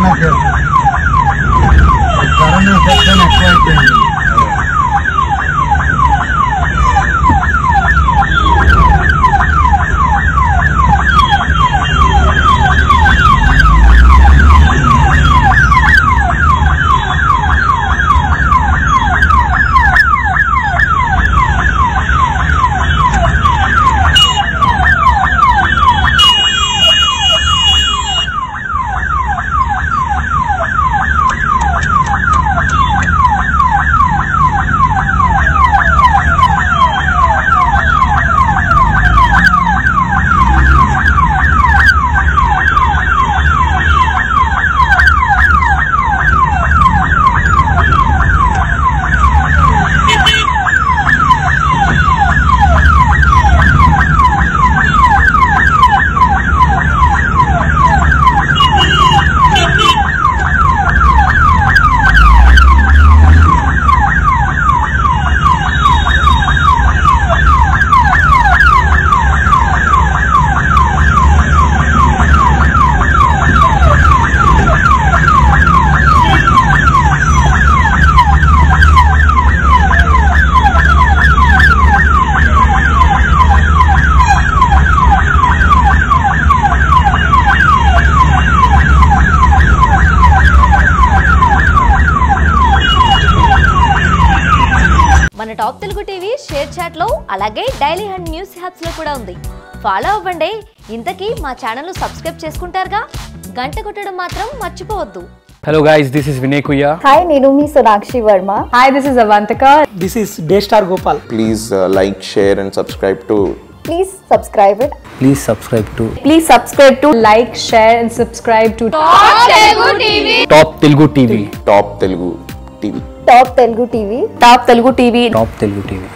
Corona సెక్షన్ ఎక్కువైపోయింది. మన top Telugu TV ShareChat లో అలాగే డైలీ హండ్ న్యూస్ హ్యాప్స్ లో కూడా ఉంది. ఫాలో అవ్వండి. ఇంతకీ మా ఛానల్ ను సబ్స్క్రైబ్ చేసుకుంటారుగా, గంట కొట్టడం మాత్రం మర్చిపోవద్దు. Hello guys, this is Vinay Kuya. Hi, Nirumi Sonakshi Verma. Hi, this is Avantika. This is Daystar Gopal. Please like, share and subscribe to. Please subscribe it. Please subscribe to Please subscribe to like, share and subscribe to Top Telugu TV. Top Telugu TV. Top Telugu TV. Top Telugu TV. Top Telugu TV. Top Telugu TV.